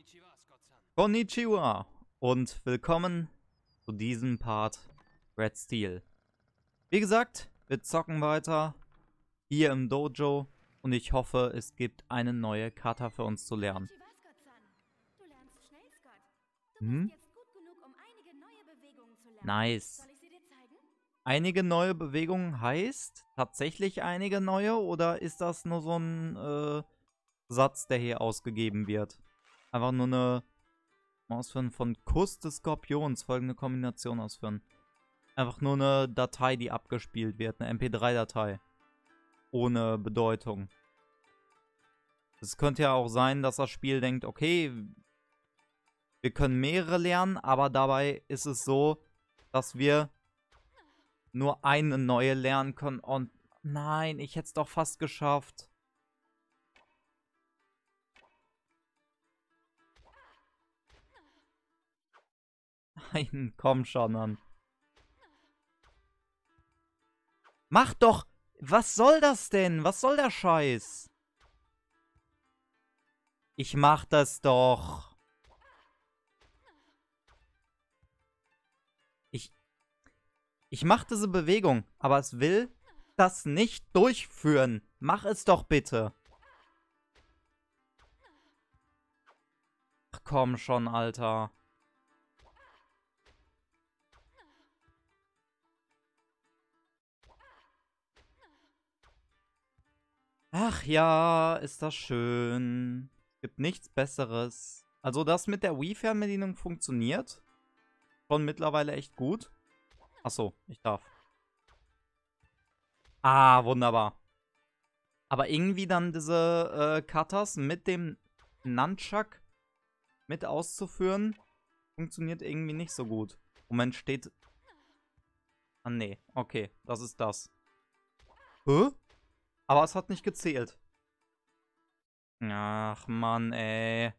Konnichiwa und willkommen zu diesem Part Red Steel. Wie gesagt, wir zocken weiter hier im Dojo und ich hoffe, es gibt eine neue Kata für uns zu lernen. Nice. Einige neue Bewegungen heißt tatsächlich einige neue oder ist das nur so ein Satz, der hier ausgegeben wird? Einfach nur eine Ausführen von Kuss des Skorpions, folgende Kombination ausführen. Einfach nur eine Datei, die abgespielt wird, eine MP3-Datei. Ohne Bedeutung. Es könnte ja auch sein, dass das Spiel denkt, okay, wir können mehrere lernen, aber dabei ist es so, dass wir nur eine neue lernen können. Und nein, ich hätte es doch fast geschafft. Nein, komm schon an. Mach doch! Was soll das denn? Was soll der Scheiß? Ich mach das doch. Ich mach diese Bewegung, aber es will das nicht durchführen. Mach es doch bitte. Ach komm schon, Alter. Ach ja, ist das schön. Es gibt nichts Besseres. Also das mit der Wii-Fernbedienung funktioniert. Schon mittlerweile echt gut. Achso, ich darf. Ah, wunderbar. Aber irgendwie dann diese Katas mit dem Nunchuck mit auszuführen, funktioniert irgendwie nicht so gut. Moment, steht... Ah, nee. Okay, das ist das. Hä? Aber es hat nicht gezählt. Ach, Mann, ey.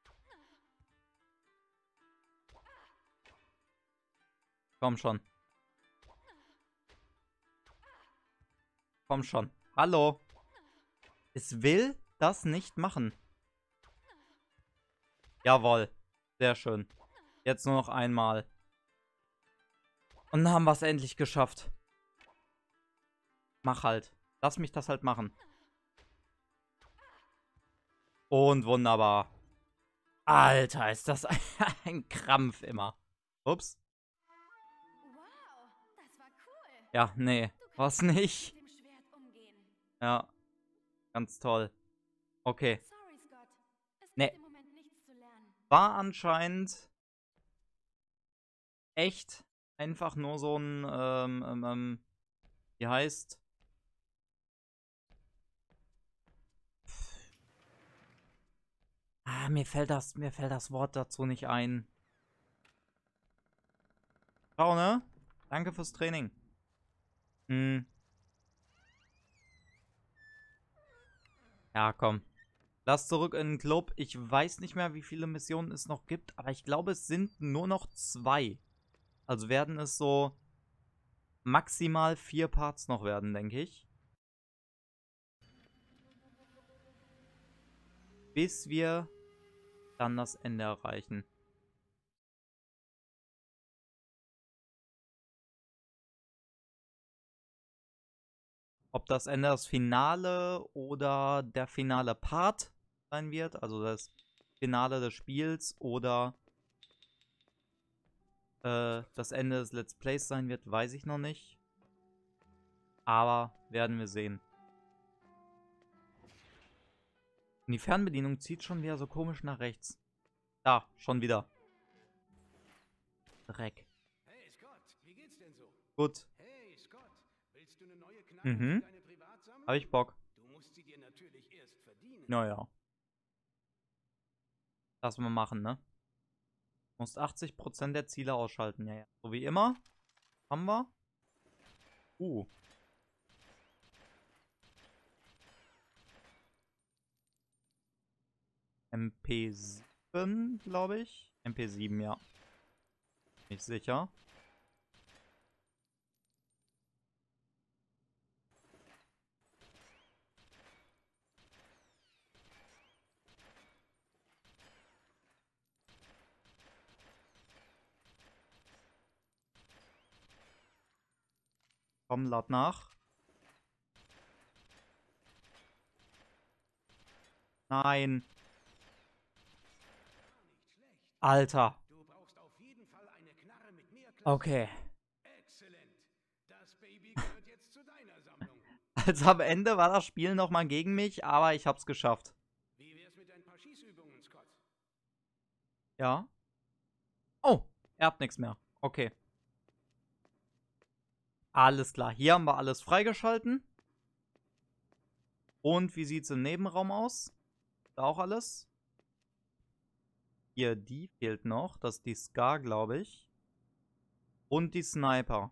Komm schon. Komm schon. Hallo. Es will das nicht machen. Jawohl. Sehr schön. Jetzt nur noch einmal. Und dann haben wir es endlich geschafft. Mach halt. Lass mich das halt machen. Und wunderbar. Alter, ist das ein Krampf immer. Ups. Ja, nee. Was nicht? Ja. Ganz toll. Okay. Nee. War anscheinend echt einfach nur so ein, wie heißt? Ah, mir fällt das Wort dazu nicht ein. Ciao, ne? Danke fürs Training. Ja, komm. Lass zurück in den Club. Ich weiß nicht mehr, wie viele Missionen es noch gibt, aber ich glaube, es sind nur noch 2. Also werden es so maximal 4 Parts noch werden, denke ich. Bis wir dann das Ende erreichen. Ob das Ende das Finale oder der finale Part sein wird, also das Finale des Spiels oder das Ende des Let's Plays sein wird, weiß ich noch nicht. Aber werden wir sehen. Und die Fernbedienung zieht schon wieder so komisch nach rechts. Da, schon wieder. Dreck. Hey Scott, wie geht's denn so? Gut. Hey Scott, willst du eine neue Knarre für deine Privatsammlung? Hab ich Bock. Du musst sie dir natürlich erst verdienen. Naja. Lass mal machen, ne? Musst 80% der Ziele ausschalten, ja. So wie immer. Haben wir. MP7, glaube ich. MP7, ja. Nicht sicher. Komm, lad nach. Nein. Alter. Du brauchst auf jeden Fall eine Knarre mit mehr Klasse. Okay. Exzellent. Das Baby gehört jetzt zu deiner Sammlung. Also am Ende war das Spiel nochmal gegen mich, aber ich hab's geschafft. Wie wär's mit ein paar Schießübungen, Scott? Ja. Oh, er hat nichts mehr. Okay. Alles klar. Hier haben wir alles freigeschalten. Und wie sieht's im Nebenraum aus? Da auch alles? Hier, die fehlt noch. Das ist die Scar, glaube ich. Und die Sniper.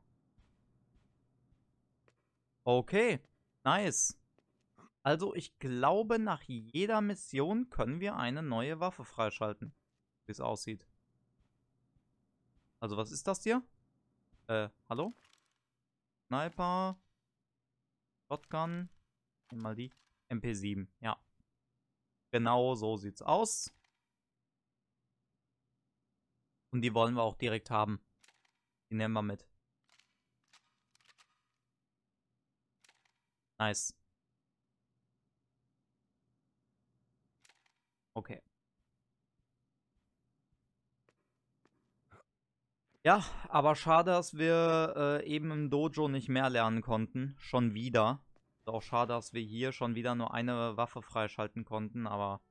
Okay. Nice. Also, ich glaube, nach jeder Mission können wir eine neue Waffe freischalten. Wie es aussieht. Also, was ist das hier? Hallo? Sniper. Shotgun. Mal die. MP7, ja. Genau so sieht's aus. Und die wollen wir auch direkt haben. Die nehmen wir mit. Nice. Okay. Ja, aber schade, dass wir eben im Dojo nicht mehr lernen konnten. Schon wieder. Ist auch schade, dass wir hier schon wieder nur eine Waffe freischalten konnten, aber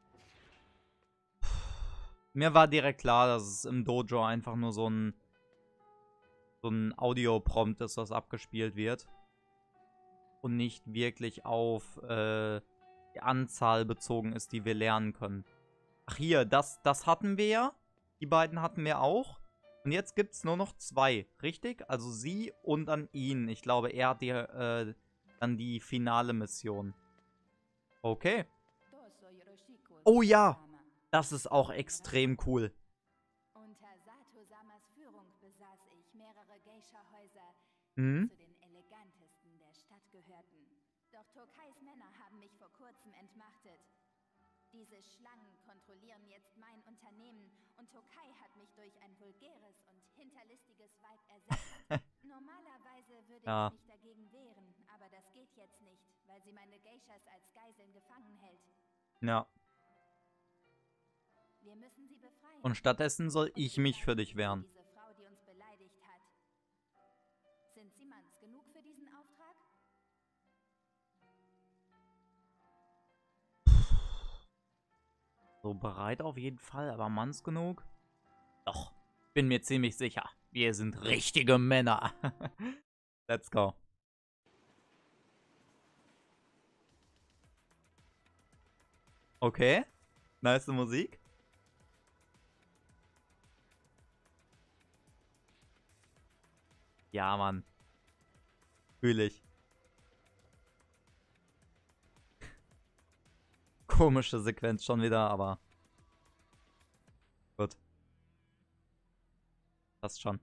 mir war direkt klar, dass es im Dojo einfach nur so ein Audio-Prompt ist, was abgespielt wird. Und nicht wirklich auf die Anzahl bezogen ist, die wir lernen können. Ach hier, das hatten wir ja. Die beiden hatten wir auch. Und jetzt gibt es nur noch 2, richtig? Also sie und dann ihn. Ich glaube, er hat dann die finale Mission. Okay. Oh ja, das ist auch extrem cool. Unter Sato-samas Führung besaß ich mehrere Geisha-Häuser, Mhm. die zu den elegantesten der Stadt gehörten. Doch Tokais Männer haben mich vor kurzem entmachtet. Diese Schlangen kontrollieren jetzt mein Unternehmen und Tokai hat mich durch ein vulgäres und hinterlistiges Weib ersetzt. Normalerweise würde Ja. ich mich dagegen wehren, aber das geht jetzt nicht, weil sie meine Geishas als Geiseln gefangen hält. Ja. Wir müssen sie befreien. Und stattdessen soll ich mich für dich wehren. Diese Frau, die uns beleidigt hat. Sind Sie manns genug für diesen Auftrag? So bereit auf jeden Fall, aber manns genug? Doch, bin mir ziemlich sicher. Wir sind richtige Männer. Let's go. Okay. Nice Musik. Ja, Mann. Fühl ich. Komische Sequenz schon wieder, aber gut. Passt schon.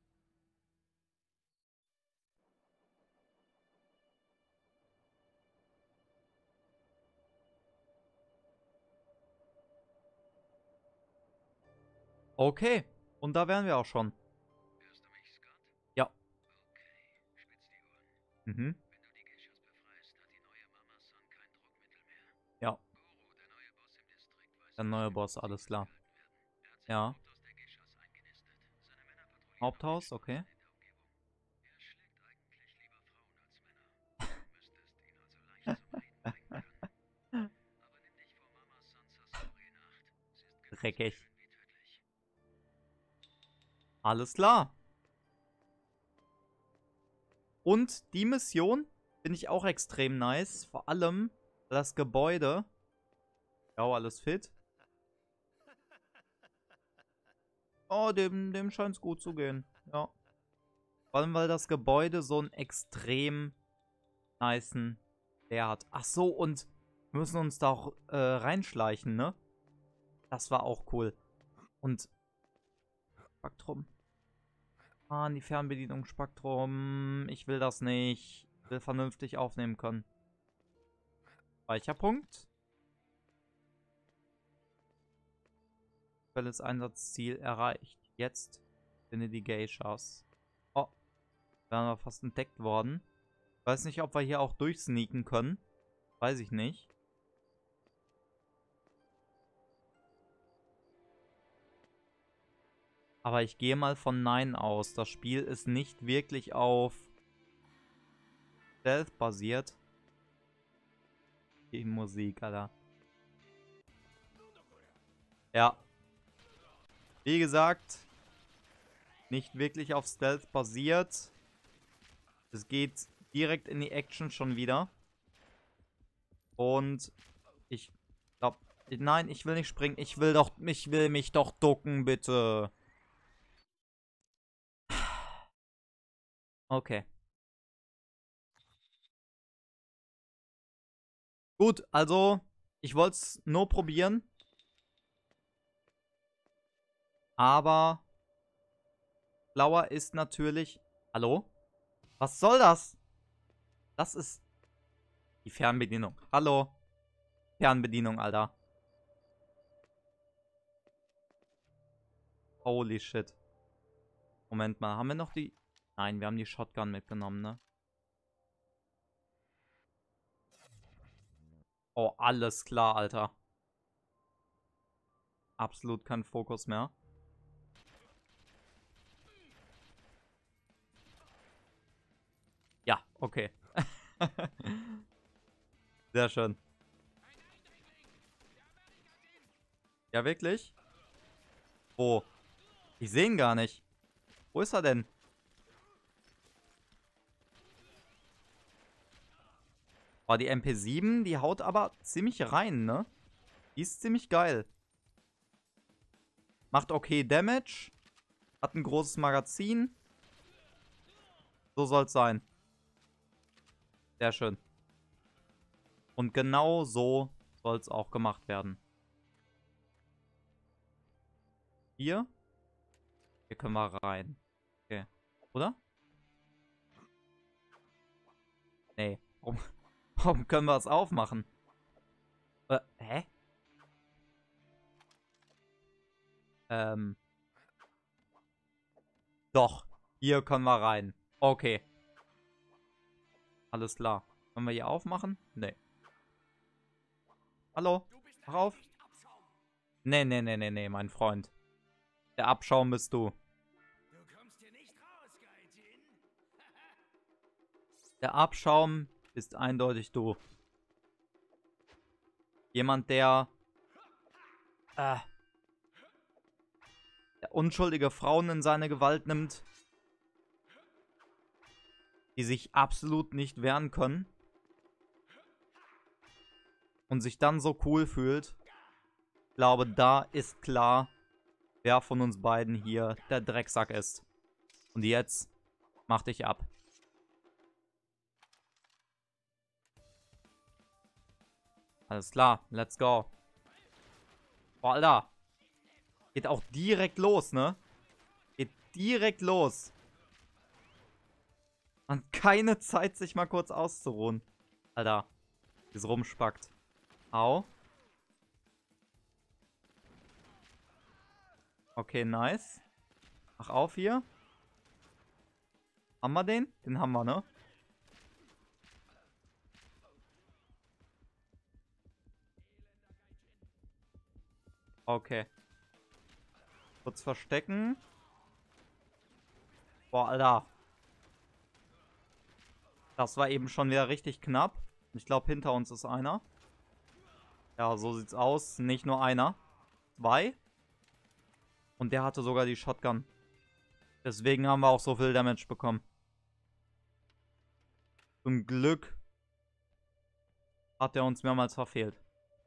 Okay. Und da wären wir auch schon. Hörst du mich, Scott? Ja. Okay, spitz die Ohren. Mhm. Wenn du die Geishas befreist, hat die neue Mama-San kein Druckmittel mehr. Ja. Goro, der neue Boss im Distrikt, weiß Der nicht, neue wie Boss, sie alles klar. festgehalten werden. Er hat sich Ja. im Haupthaus der Geishas eingenistet. Seine Männer patrouillieren Haupthaus, okay. in der Umgebung. Er schlägt eigentlich lieber Frauen als Männer. Du müsstest ihn also leicht zum Reden bringen können. Aber nimm dich vor Mama-Sans Sasori in Acht. Sie ist genauso Dreckig. schön wie tödlich. Alles klar. Und die Mission finde ich auch extrem nice. Vor allem das Gebäude. Ja, alles fit. Oh, dem scheint es gut zu gehen. Ja. Vor allem, weil das Gebäude so einen extrem nicen Flair hat. Ach so, und wir müssen uns da auch reinschleichen, ne? Das war auch cool. Und Spektrum. Ah, die Fernbedienung Spektrum. Ich will das nicht. Ich will vernünftig aufnehmen können. Speicherpunkt. Aktuelles Einsatzziel erreicht. Jetzt finde die Geishas. Oh. wären wir fast entdeckt worden. Weiß nicht, ob wir hier auch durchsneaken können. Weiß ich nicht. Aber ich gehe mal von Nein aus. Das Spiel ist nicht wirklich auf Stealth basiert. Die Musik, Alter. Ja. Wie gesagt, nicht wirklich auf Stealth basiert. Es geht direkt in die Action schon wieder. Und ich glaube, nein, ich will nicht springen. Ich will mich doch ducken, bitte. Okay. Gut, also, ich wollte es nur probieren. Aber Flower ist natürlich... Hallo? Was soll das? Das ist die Fernbedienung. Hallo? Fernbedienung, Alter. Holy shit. Moment mal, haben wir noch die... Nein, wir haben die Shotgun mitgenommen, ne? Oh, alles klar, Alter. Absolut kein Fokus mehr. Ja, okay. Sehr schön. Ja, wirklich? Wo? Ich sehe ihn gar nicht. Wo ist er denn? Oh, die MP7, die haut aber ziemlich rein, ne? Die ist ziemlich geil. Macht okay Damage. Hat ein großes Magazin. So soll's sein. Sehr schön. Und genau so soll's auch gemacht werden. Hier. Hier können wir rein. Okay. Oder? Nee. Warum können wir es aufmachen? Hä? Doch. Hier können wir rein. Okay. Alles klar. Können wir hier aufmachen? Nee. Hallo? Mach auf. Nee, nee, nee, nee, nee, mein Freund. Der Abschaum bist du. Der Abschaum ist eindeutig du. Jemand, der unschuldige Frauen in seine Gewalt nimmt, die sich absolut nicht wehren können und sich dann so cool fühlt. Ich glaube, da ist klar, wer von uns beiden hier der Drecksack ist. Und jetzt mach dich ab. Alles klar, let's go. Boah, Alter. Geht auch direkt los, ne? Geht direkt los. Man hat keine Zeit, sich mal kurz auszuruhen. Alter. Wie es rumspackt. Au. Okay, nice. Mach auf hier. Haben wir den? Den haben wir, ne? Okay. Kurz verstecken. Boah, Alter. Das war eben schon wieder richtig knapp. Ich glaube, hinter uns ist einer. Ja, so sieht's aus. Nicht nur einer. 2. Und der hatte sogar die Shotgun. Deswegen haben wir auch so viel Damage bekommen. Zum Glück hat er uns mehrmals verfehlt.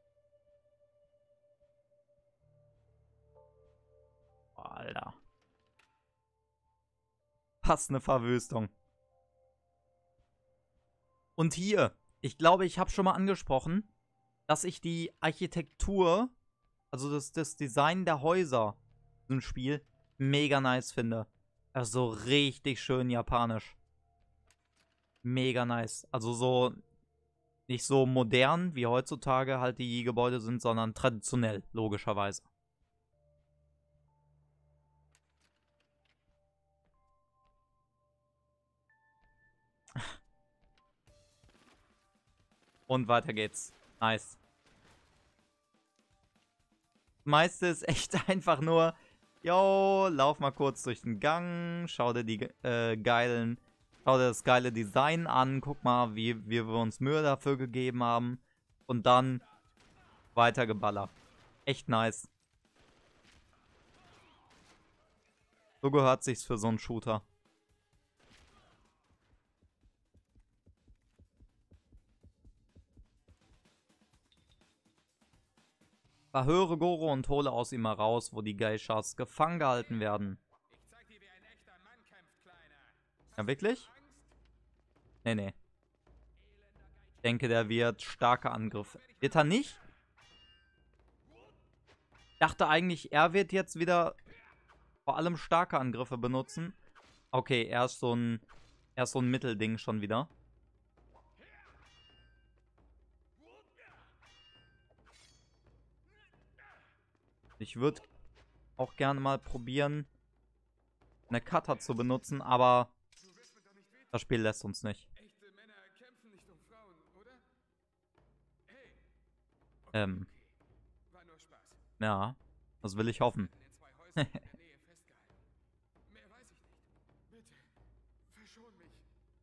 Alter. Was eine Verwüstung. Und hier, ich glaube, ich habe schon mal angesprochen, dass ich die Architektur, also das Design der Häuser im Spiel, mega nice finde. Also richtig schön japanisch. Mega nice. Also so, nicht so modern, wie heutzutage halt die Gebäude sind, sondern traditionell, logischerweise. Und weiter geht's. Nice. Das meiste ist echt einfach nur, yo, lauf mal kurz durch den Gang, schau dir schau dir das geile Design an, guck mal, wie wir uns Mühe dafür gegeben haben. Und dann weiter geballert. Echt nice. So gehört sich's für so einen Shooter. Verhöre Goro und hole aus ihm heraus, wo die Geishas gefangen gehalten werden. Ich zeig dir, wie ein echter Mann kämpft, Kleiner. Ja, wirklich? Nee, nee. Ich denke, der wird starke Angriffe. Wird er nicht? Ich dachte eigentlich, er wird jetzt wieder vor allem starke Angriffe benutzen. Okay, er ist so ein Mittelding schon wieder. Ich würde auch gerne mal probieren, eine Cutter zu benutzen, aber das Spiel lässt uns nicht. Echte Männer kämpfen nicht um Frauen, oder? Hey. War nur Spaß. Ja, das will ich hoffen. In den 2 Häusern in der Nähe festgehalten. Mehr weiß ich nicht. Bitte, verschon mich.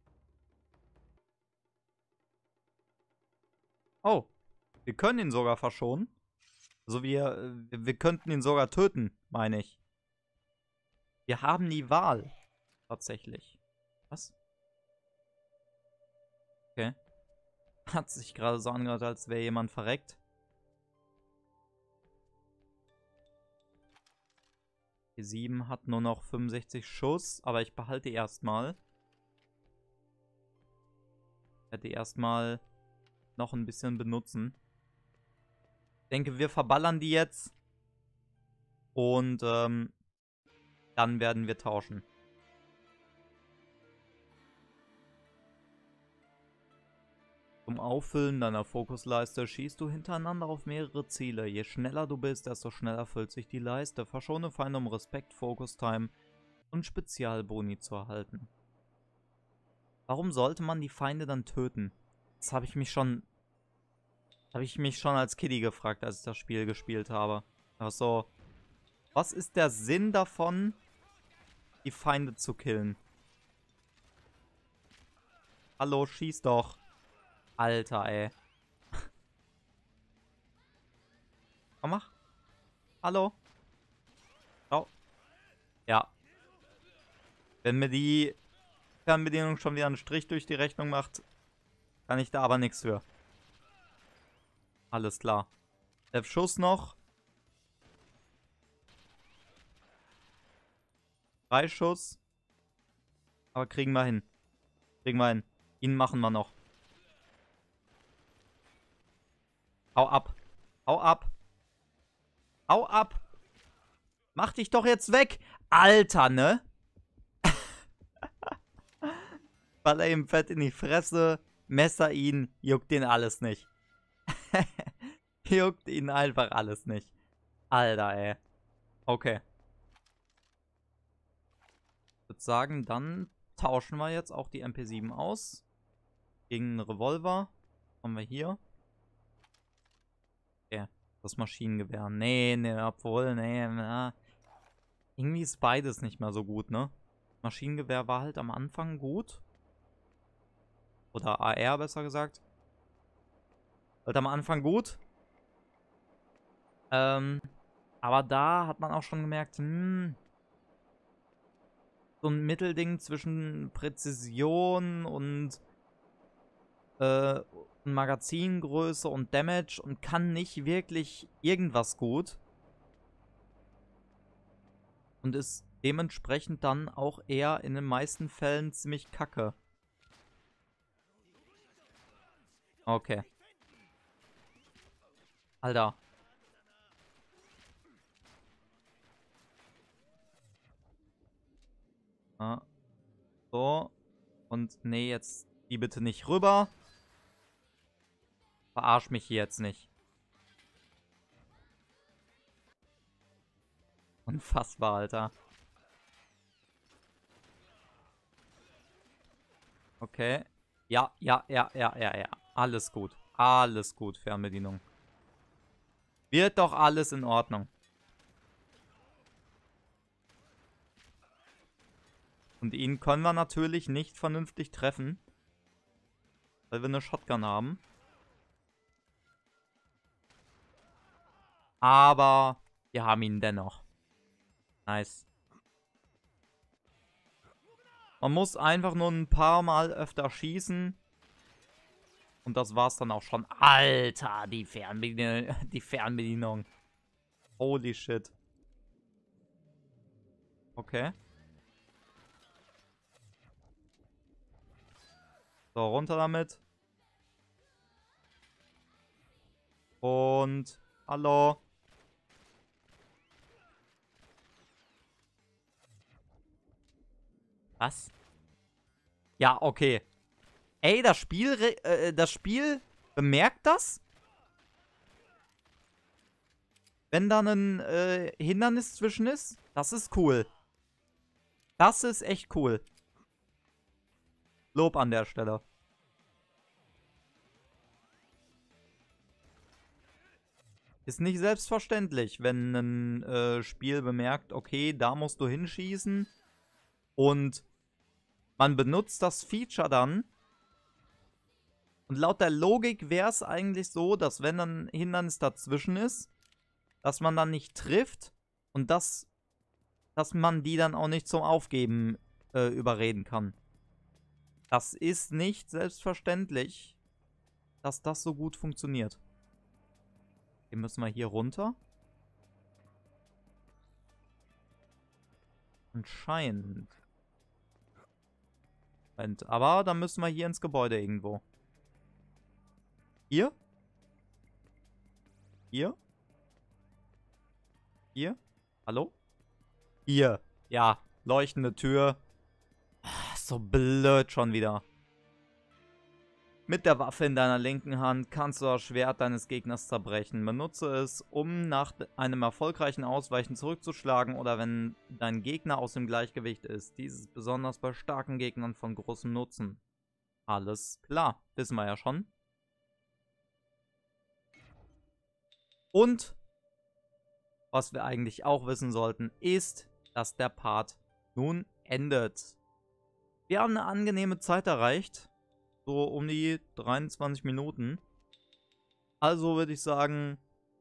Oh, wir können ihn sogar verschonen. Also wir könnten ihn sogar töten, meine ich. Wir haben die Wahl. Tatsächlich. Was? Okay. Hat sich gerade so angehört, als wäre jemand verreckt. Die 7 hat nur noch 65 Schuss, aber ich behalte erstmal. Ich werde erstmal noch ein bisschen benutzen. Ich denke, wir verballern die jetzt. Und dann werden wir tauschen. Zum Auffüllen deiner Fokusleiste schießt du hintereinander auf mehrere Ziele. Je schneller du bist, desto schneller füllt sich die Leiste. Verschone Feinde, um Respekt, Focus Time und Spezialboni zu erhalten. Warum sollte man die Feinde dann töten? Das habe ich mich schon als Kiddie gefragt, als ich das Spiel gespielt habe. Also, was ist der Sinn davon, die Feinde zu killen? Hallo, schieß doch. Alter, ey. Komm, mach. Hallo. Oh. Ja. Wenn mir die Fernbedienung schon wieder einen Strich durch die Rechnung macht, kann ich da aber nichts für. Alles klar. 11 Schuss noch. 3 Schuss. Aber kriegen wir hin. Kriegen wir hin. Ihn machen wir noch. Hau ab. Hau ab. Hau ab. Mach dich doch jetzt weg. Alter, ne? Baller ihm fett in die Fresse. Messer ihn. Juckt ihn alles nicht. Juckt ihn einfach alles nicht. Alter, ey. Okay. Ich würde sagen, dann tauschen wir jetzt auch die MP7 aus. Gegen einen Revolver. Haben wir hier. Okay. Das Maschinengewehr. Nee, obwohl, na. Irgendwie ist beides nicht mehr so gut, ne? Maschinengewehr war halt am Anfang gut. Oder AR, besser gesagt. Halt am Anfang gut. Aber da hat man auch schon gemerkt, so ein Mittelding zwischen Präzision und Magazingröße und Damage und kann nicht wirklich irgendwas gut. Und ist dementsprechend dann auch eher in den meisten Fällen ziemlich kacke. Okay. Alter. Ja. So. Und nee, jetzt die bitte nicht rüber. Verarsch mich hier jetzt nicht. Unfassbar, Alter. Okay. Ja. Alles gut. Alles gut, Fernbedienung. Wird doch alles in Ordnung. Und ihn können wir natürlich nicht vernünftig treffen. Weil wir eine Shotgun haben. Aber wir haben ihn dennoch. Nice. Man muss einfach nur ein paar Mal öfter schießen. Und das war's dann auch schon. Alter, die Fernbedienung. Holy shit. Okay. So, runter damit. Und hallo. Was? Ja, okay. Ey, das Spiel bemerkt das? Wenn da ein Hindernis zwischen ist? Das ist cool. Das ist echt cool. Lob an der Stelle. Ist nicht selbstverständlich, wenn ein Spiel bemerkt, okay, da musst du hinschießen. Und man benutzt das Feature dann. Und laut der Logik wäre es eigentlich so, dass wenn ein Hindernis dazwischen ist, dass man dann nicht trifft und dass man die dann auch nicht zum Aufgeben überreden kann. Das ist nicht selbstverständlich, dass das so gut funktioniert. Okay, müssen wir hier runter? Anscheinend. Aber dann müssen wir hier ins Gebäude irgendwo. Hier? Hier? Hier? Hallo? Hier. Ja, leuchtende Tür. So blöd schon wieder. Mit der Waffe in deiner linken Hand kannst du das Schwert deines Gegners zerbrechen. Benutze es, um nach einem erfolgreichen Ausweichen zurückzuschlagen oder wenn dein Gegner aus dem Gleichgewicht ist. Dies ist besonders bei starken Gegnern von großem Nutzen. Alles klar, wissen wir ja schon. Und was wir eigentlich auch wissen sollten, ist, dass der Part nun endet. Wir haben eine angenehme Zeit erreicht. So um die 23 Minuten. Also würde ich sagen,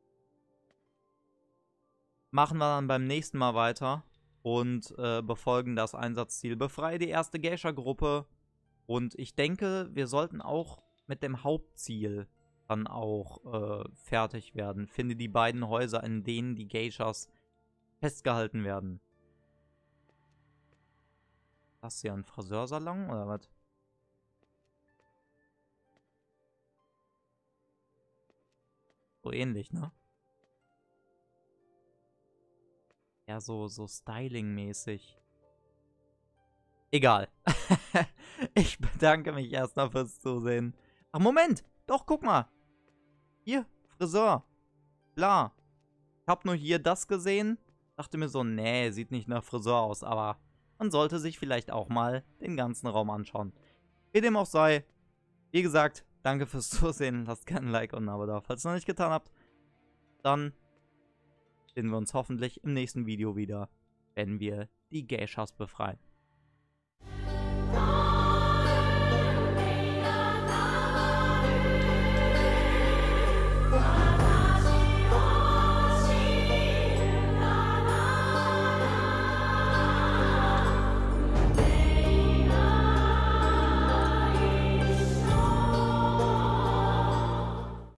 machen wir dann beim nächsten Mal weiter und befolgen das Einsatzziel. Befreie die erste Geisha-Gruppe. Und ich denke, wir sollten auch mit dem Hauptziel dann auch fertig werden. Finde die beiden Häuser, in denen die Geishas festgehalten werden. Das ist ja ein Friseursalon oder was? So ähnlich, ne? Ja, so Styling-mäßig. Egal. Ich bedanke mich erstmal fürs Zusehen. Ach, Moment! Doch, guck mal! Hier, Friseur. Klar. Ich hab nur hier das gesehen. Dachte mir so, nee, sieht nicht nach Friseur aus, aber man sollte sich vielleicht auch mal den ganzen Raum anschauen. Wie dem auch sei, wie gesagt, danke fürs Zusehen. Lasst gerne ein Like und ein Abo da, falls ihr es noch nicht getan habt. Dann sehen wir uns hoffentlich im nächsten Video wieder, wenn wir die Geishas befreien.